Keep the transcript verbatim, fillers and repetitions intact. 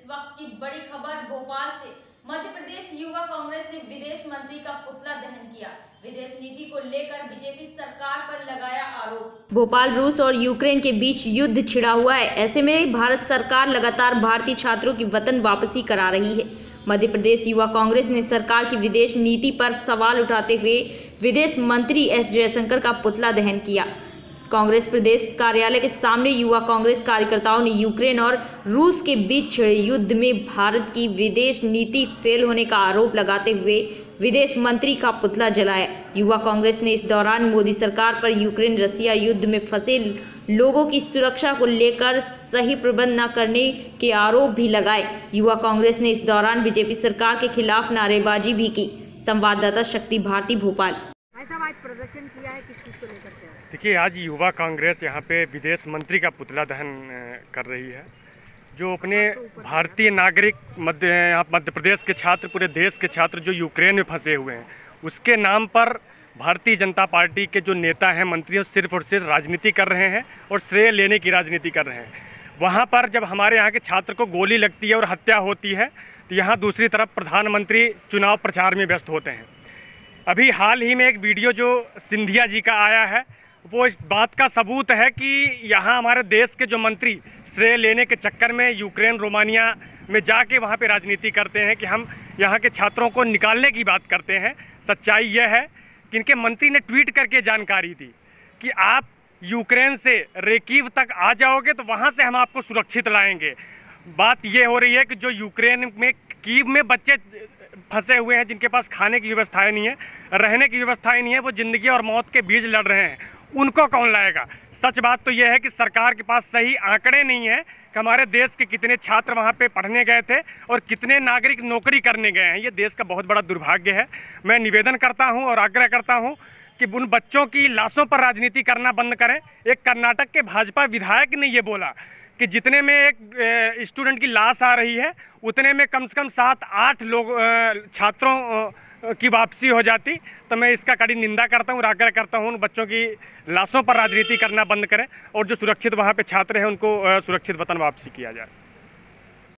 वक्त की बड़ी खबर भोपाल से। मध्य प्रदेश युवा कांग्रेस ने विदेश मंत्री का पुतला दहन किया। विदेश नीति को लेकर बीजेपी सरकार पर लगाया आरोप। भोपाल रूस और यूक्रेन के बीच युद्ध छिड़ा हुआ है। ऐसे में भारत सरकार लगातार भारतीय छात्रों की वतन वापसी करा रही है। मध्य प्रदेश युवा कांग्रेस ने सरकार की विदेश नीति पर सवाल उठाते हुए विदेश मंत्री एस जयशंकर का पुतला दहन किया। कांग्रेस प्रदेश कार्यालय के सामने युवा कांग्रेस कार्यकर्ताओं ने यूक्रेन और रूस के बीच छिड़े युद्ध में भारत की विदेश नीति फेल होने का आरोप लगाते हुए विदेश मंत्री का पुतला जलाया। युवा कांग्रेस ने इस दौरान मोदी सरकार पर यूक्रेन रसिया युद्ध में फंसे लोगों की सुरक्षा को लेकर सही प्रबंध न करने के आरोप भी लगाए। युवा कांग्रेस ने इस दौरान बीजेपी सरकार के खिलाफ नारेबाजी भी की। संवाददाता शक्ति भारती, भोपाल। आज प्रदर्शन किया है, किस चीज़ को लेकर के? देखिए, आज युवा कांग्रेस यहाँ पे विदेश मंत्री का पुतला दहन कर रही है, जो अपने भारतीय नागरिक मध्य यहाँ मध्य प्रदेश के छात्र, पूरे देश के छात्र जो यूक्रेन में फंसे हुए हैं, उसके नाम पर भारतीय जनता पार्टी के जो नेता हैं, मंत्री, सिर्फ और सिर्फ राजनीति कर रहे हैं और श्रेय लेने की राजनीति कर रहे हैं। वहाँ पर जब हमारे यहाँ के छात्र को गोली लगती है और हत्या होती है, तो यहाँ दूसरी तरफ प्रधानमंत्री चुनाव प्रचार में व्यस्त होते हैं। अभी हाल ही में एक वीडियो जो सिंधिया जी का आया है, वो इस बात का सबूत है कि यहाँ हमारे देश के जो मंत्री श्रेय लेने के चक्कर में यूक्रेन, रोमानिया में जाके वहाँ पे राजनीति करते हैं कि हम यहाँ के छात्रों को निकालने की बात करते हैं। सच्चाई यह है कि इनके मंत्री ने ट्वीट करके जानकारी दी कि आप यूक्रेन से रेकीव तक आ जाओगे तो वहाँ से हम आपको सुरक्षित लाएंगे। बात ये हो रही है कि जो यूक्रेन में, कीव में बच्चे फंसे हुए हैं, जिनके पास खाने की व्यवस्थाएं नहीं है, रहने की व्यवस्थाएं नहीं है, वो ज़िंदगी और मौत के बीच लड़ रहे हैं, उनको कौन लाएगा? सच बात तो यह है कि सरकार के पास सही आंकड़े नहीं है कि हमारे देश के कितने छात्र वहाँ पे पढ़ने गए थे और कितने नागरिक नौकरी करने गए हैं। ये देश का बहुत बड़ा दुर्भाग्य है। मैं निवेदन करता हूँ और आग्रह करता हूँ कि उन बच्चों की लाशों पर राजनीति करना बंद करें। एक कर्नाटक के भाजपा विधायक ने ये बोला कि जितने में एक स्टूडेंट की लाश आ रही है, उतने में कम से कम सात आठ लोग छात्रों की वापसी हो जाती। तो मैं इसका कड़ी निंदा करता हूँ और आग्रह करता हूँ उन बच्चों की लाशों पर राजनीति करना बंद करें और जो सुरक्षित वहाँ पे छात्र हैं उनको सुरक्षित वतन वापसी किया जाए।